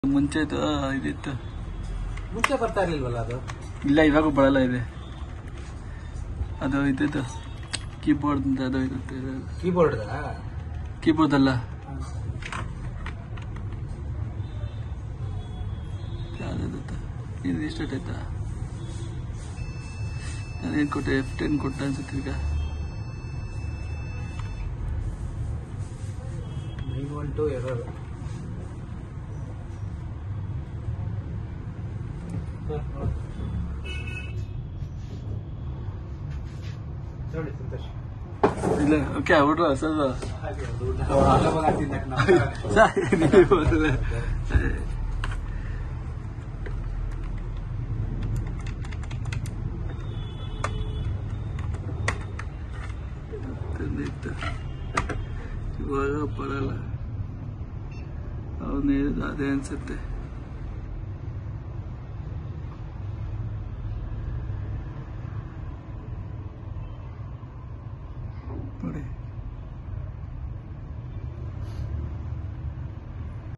ಮುಂಚೆ ಇದಿತ್ತು, ಮುಂಚೆ ಬರ್ತಾ ಇರ್ಲಿಲ್ವಲ್ಲ ಅದು. ಇಲ್ಲ ಇವಾಗ ಬರಲ್ಲ ಇದೆ. ಅದು ಇದ್ದಿದ್ದು ಕೀಬೋರ್ಡ್ ಅಂತ ಅದು ಇರುತ್ತೆ. ಕೀಬೋರ್ಡ್ ಅಲ್ಲ, ಇದು ಎಷ್ಟೊತ್ತು ಆಯ್ತಾ? ನಾನೇನು ಕೊಟ್ಟೆ? F10 ಕೊಟ್ಟ ಅನ್ಸುತ್ತೆ. ಈಗ 912 ಎರರ್. ನೋಡಿ ಸಂತೋಷ್ ಇಲ್ಲ. ಓಕೆ ಊಟ ಸರ್ ಇವಾಗ ಬರಲ್ಲ. ಅವನು ಹೇಳಿದ ಅದೇ ಅನ್ಸುತ್ತೆ.